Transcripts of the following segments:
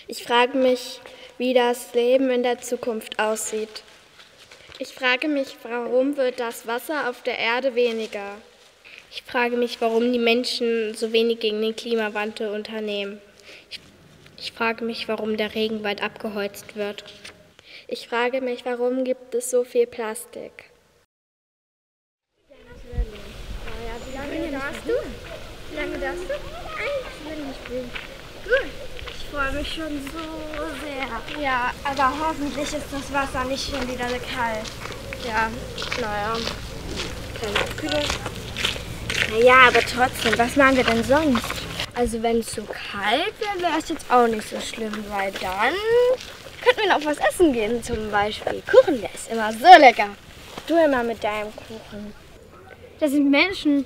Ich frage mich, wie das Leben in der Zukunft aussieht. Ich frage mich, warum wird das Wasser auf der Erde weniger? Ich frage mich, warum die Menschen so wenig gegen den Klimawandel unternehmen. Ich frage mich, warum der Regenwald abgeholzt wird. Ich frage mich, warum gibt es so viel Plastik? Wie lange darfst du? Wie lange darfst du? Ich will nicht spielen. Gut. Ich freue mich schon so sehr. Ja, aber hoffentlich ist das Wasser nicht schon wieder so kalt. Ja, naja, keine Abkühlung. Naja, aber trotzdem, was machen wir denn sonst? Also wenn es so kalt wäre, wäre es jetzt auch nicht so schlimm, weil dann könnten wir noch was essen gehen, zum Beispiel Kuchen, der ist immer so lecker. Du immer mit deinem Kuchen. Das sind Menschen.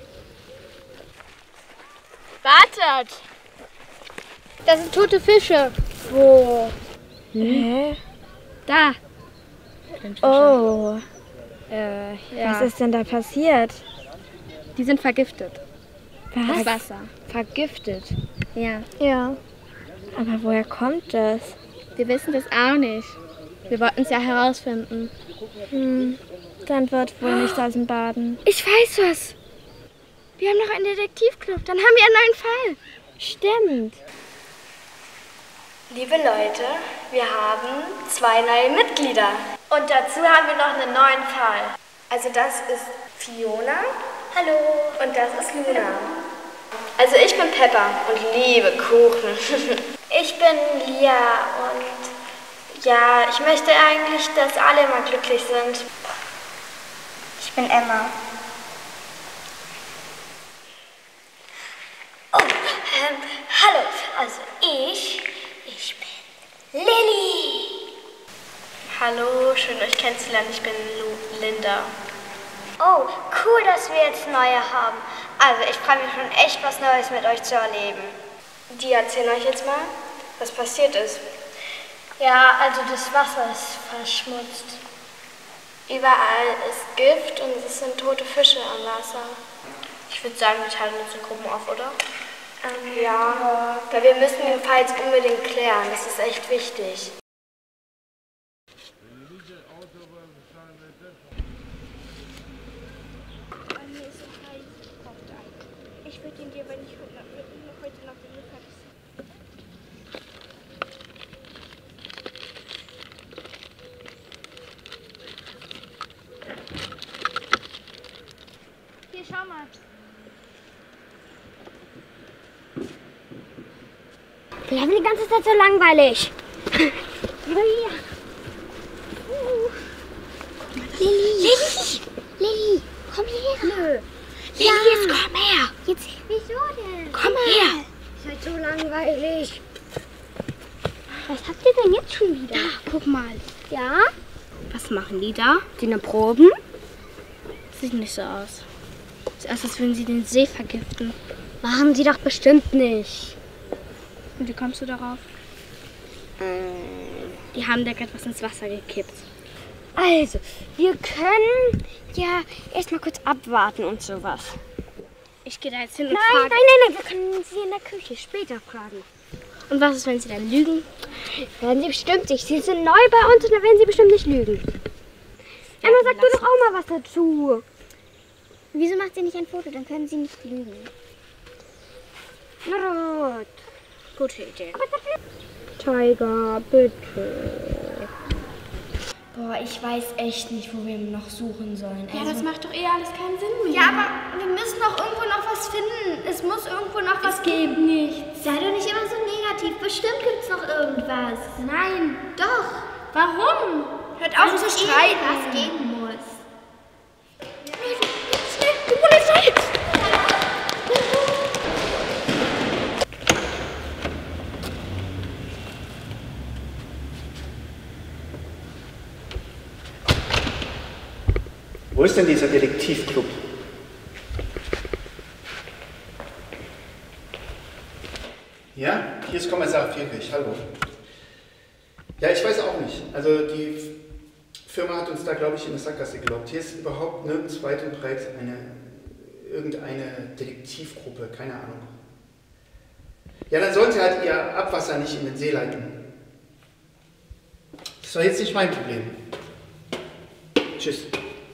Wartet! Das sind tote Fische. Wo? Hä? Da. Oh. Ja. Was ist denn da passiert? Die sind vergiftet. Was? Das Wasser. Vergiftet? Ja. Ja. Aber woher kommt das? Wir wissen das auch nicht. Wir wollten es ja herausfinden. Dann wird wohl nicht aus dem Baden. Ich weiß was. Wir haben noch einen Detektivclub. Dann haben wir einen neuen Fall. Stimmt. Liebe Leute, wir haben 2 neue Mitglieder. Und dazu haben wir noch einen neuen Fall. Also das ist Fiona. Hallo. Und das ist Luna. Also ich bin Peppa und liebe Kuchen. Ich bin Lia und ja, ich möchte eigentlich, dass alle mal glücklich sind. Ich bin Emma. Oh, hallo. Also ich bin Lilly. Hallo, schön euch kennenzulernen. Ich bin Linda. Oh, cool, dass wir jetzt neue haben. Also ich freue mich schon echt, was Neues mit euch zu erleben. Die erzählen euch jetzt mal, was passiert ist. Ja, also das Wasser ist verschmutzt. Überall ist Gift und es sind tote Fische am Wasser. Ich würde sagen, wir teilen uns in Gruppen auf, oder? Ja, weil wir müssen den Fall jetzt unbedingt klären. Das ist echt wichtig. Ich würde ihn dir, wenn ich heute noch den Lift habe. Hier, schau mal. Wir haben die ganze Zeit so langweilig. Lilly, komm her. Nö. Lilly, jetzt komm her. Jetzt, wieso denn? Komm her. Ist halt so langweilig. Was habt ihr denn jetzt schon wieder? Da, guck mal. Ja? Was machen die da? Die eine Proben? Sieht nicht so aus. Zuerst, als würden sie den See vergiften. Machen sie doch bestimmt nicht. Und wie kommst du darauf? Die haben da gerade was ins Wasser gekippt. Also, wir können ja erstmal kurz abwarten und sowas. Ich gehe da jetzt hin und Nein, frage. nein, wir können sie in der Küche später fragen. Und was ist, wenn sie dann lügen? Werden sie bestimmt nicht. Sie sind neu bei uns und dann werden sie bestimmt nicht lügen. Emma, sag du doch auch mal was dazu. Wieso macht sie nicht ein Foto? Dann können sie nicht lügen. Na gut. Gute Idee. Tiger, bitte. Boah, ich weiß echt nicht, wo wir noch suchen sollen. Ja, das macht doch alles keinen Sinn mehr. Ja, aber wir müssen doch irgendwo noch was finden. Es muss irgendwo noch was geben. Geht nichts. Sei doch nicht immer so negativ. Bestimmt gibt's noch irgendwas. Nein. Doch. Warum? Hört auf zu streiten. Was geben muss. Schnell, die Polizei! Wo ist denn dieser Detektivclub? Ja, hier ist Kommissar Friedrich, hallo. Ja, ich weiß auch nicht. Also die Firma hat uns da, glaube ich, in eine Sackgasse gelockt. Hier ist überhaupt nirgends weit und breit irgendeine Detektivgruppe, keine Ahnung. Ja, dann sollen sie halt ihr Abwasser nicht in den See leiten. Ist doch jetzt nicht mein Problem. Tschüss.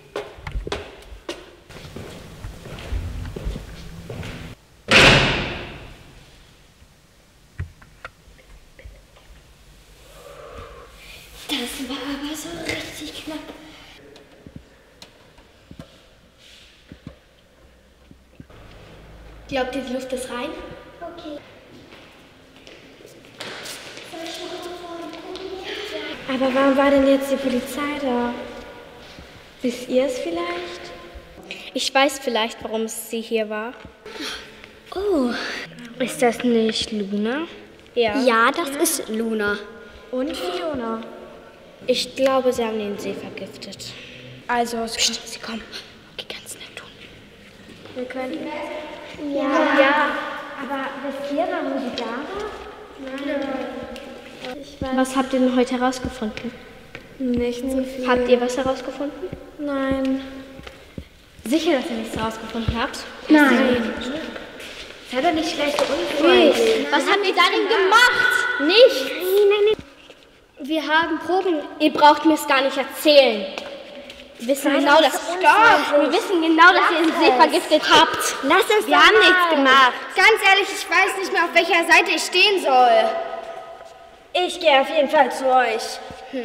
Das war aber so richtig knapp. Glaubt ihr, die Luft ist rein? Okay. Aber warum war denn jetzt die Polizei da? Wisst ihr es vielleicht? Ich weiß vielleicht, warum sie hier war. Oh, ist das nicht Luna? Ja. Ja, das ist Luna. Und Fiona. Ich glaube, sie haben den See vergiftet. Also, Sie kommen. Okay, ganz nett tun. wir könnten... Ja. Aber wisst ihr, warum sie da war? Was habt ihr denn heute herausgefunden? Nicht so viel. Habt ihr was herausgefunden? Nein. Sicher, dass ihr nichts herausgefunden habt? Nein. Sei doch nicht schlecht unfreundlich. Was habt ihr da denn gemacht? Nicht. Wir haben Proben. Ihr braucht mir es gar nicht erzählen. Wir wissen genau, dass wir wissen genau, dass ihr den See vergiftet habt. Lass uns Wir haben nichts gemacht. Ganz ehrlich, ich weiß nicht mehr, auf welcher Seite ich stehen soll. Ich gehe auf jeden Fall zu euch.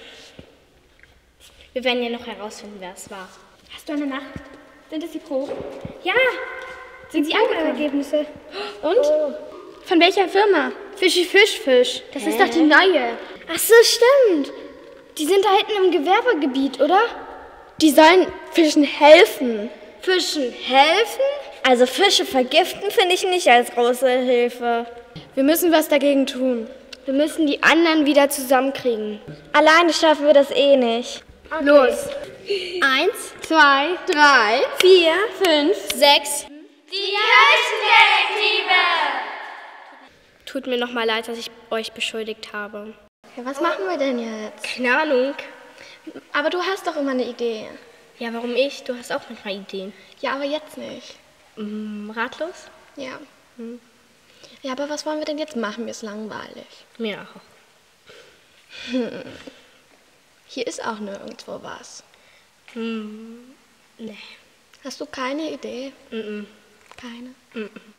Wir werden ja noch herausfinden, wer es war. Hast du eine Nacht? Sind es die Proben? Ja. Sind Sie angekommen? Ergebnisse. Und? Von welcher Firma? Fisch. Das ist doch die neue. Ach so, stimmt. Die sind da hinten im Gewerbegebiet, oder? Die sollen Fischen helfen. Fischen helfen? Also Fische vergiften finde ich nicht als große Hilfe. Wir müssen was dagegen tun. Wir müssen die anderen wieder zusammenkriegen. Alleine schaffen wir das eh nicht. Okay. Los. 1, 2, 3, 4. 5, 6. Die Kirchendetektive! Tut mir nochmal leid, dass ich euch beschuldigt habe. Ja, was machen wir denn jetzt? Keine Ahnung. Aber du hast doch immer eine Idee. Ja, warum ich? Du hast auch manchmal Ideen. Ja, aber jetzt nicht. Ratlos? Ja. Ja, aber was wollen wir denn jetzt machen? Mir ist langweilig. Mir auch. Hier ist auch nirgendwo was. Nee. Hast du keine Idee? Mm-mm. Keine? Mm-mm.